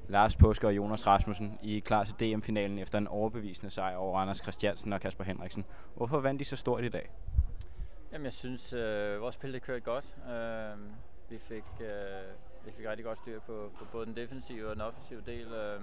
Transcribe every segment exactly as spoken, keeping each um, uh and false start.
Lars Påske og Jonas Rasmussen, I er klar til D M-finalen efter en overbevisende sejr over Anders Christiansen og Kasper Henriksen. Hvorfor vandt I så stort i dag? Jamen, jeg synes, øh, vores spil det kørte godt. Øh, vi, fik, øh, vi fik rigtig godt styr på, på både den defensive og den offensive del. Øh,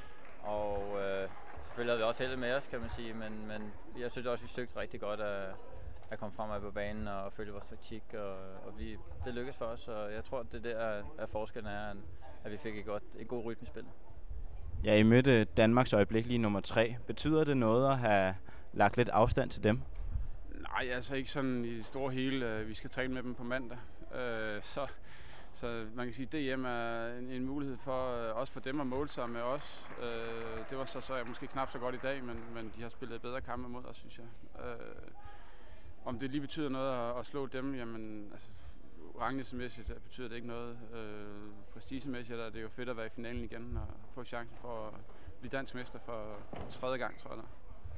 og øh, selvfølgelig havde vi også heldet med os, kan man sige, men, men jeg synes også, vi søgte rigtig godt at, at komme frem på banen og følge vores taktik. Og, og vi, det lykkedes for os, og jeg tror, at det der er forskellen er, at vi fik et, godt, et god rytmespil. Ja, I mødte Danmarks øjeblikkelige nummer tre. Betyder det noget at have lagt lidt afstand til dem? Nej, altså ikke sådan i det store hele. Vi skal træne med dem på mandag. Øh, så, så man kan sige, at D M er en, en mulighed for øh, også for dem at måle sig med os. Øh, det var så, så måske knap så godt i dag, men, men de har spillet bedre kampe mod os, synes jeg. Øh, om det lige betyder noget at, at slå dem, jamen altså, ranglisemæssigt betyder det ikke noget. Øh, prestigemæssigt er det jo fedt at være i finalen igen og få chancen for at blive dansk mester for tredje gang, tror jeg.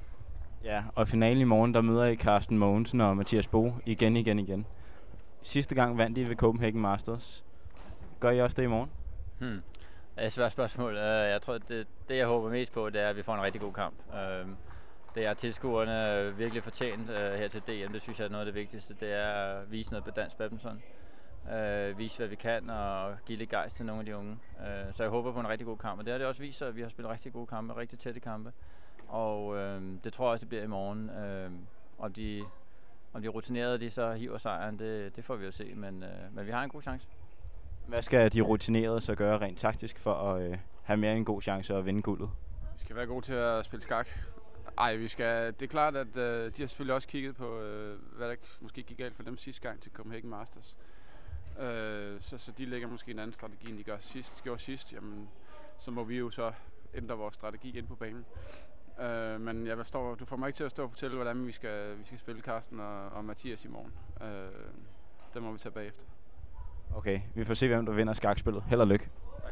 Ja, og finalen i morgen, der møder I Carsten Mogensen og Mathias Bo igen, igen, igen. Sidste gang vandt I ved Copenhagen Masters. Gør I også det i morgen? Hmm. Det er et svært spørgsmål. Jeg tror, det, det jeg håber mest på, det er, at vi får en rigtig god kamp. Det er tilskuerne virkelig fortjent her til D M. Det synes jeg er noget af det vigtigste. Det er at vise noget på dansk badminton. Vise, hvad vi kan, og give lidt gejst til nogle af de unge. Så jeg håber på en rigtig god kamp. Og det har det også vist sig, at vi har spillet rigtig gode kampe, rigtig tætte kampe. Og øh, det tror jeg også, det bliver i morgen. Øh, om, de, om de rutinerede, de så hiver sejren, det, det får vi jo se. Men, øh, men vi har en god chance. Hvad skal de rutinerede så gøre rent taktisk for at øh, have mere en god chance at vinde guldet? Vi skal være gode til at spille skak. Ej, vi skal, det er klart, at øh, de har selvfølgelig også kigget på, øh, hvad der måske gik galt for dem sidste gang til Copenhagen Masters. Øh, så, så de lægger måske en anden strategi, end de gør sidst, gjorde sidst. Jamen, så må vi jo så ændre vores strategi ind på banen. Uh, men jeg står, du får mig ikke til at stå og fortælle, hvordan vi skal, vi skal spille Carsten og, og Mathias i morgen. Uh, det må vi tage bagefter. Okay, vi får se, hvem der vinder skakspillet. Held og lykke.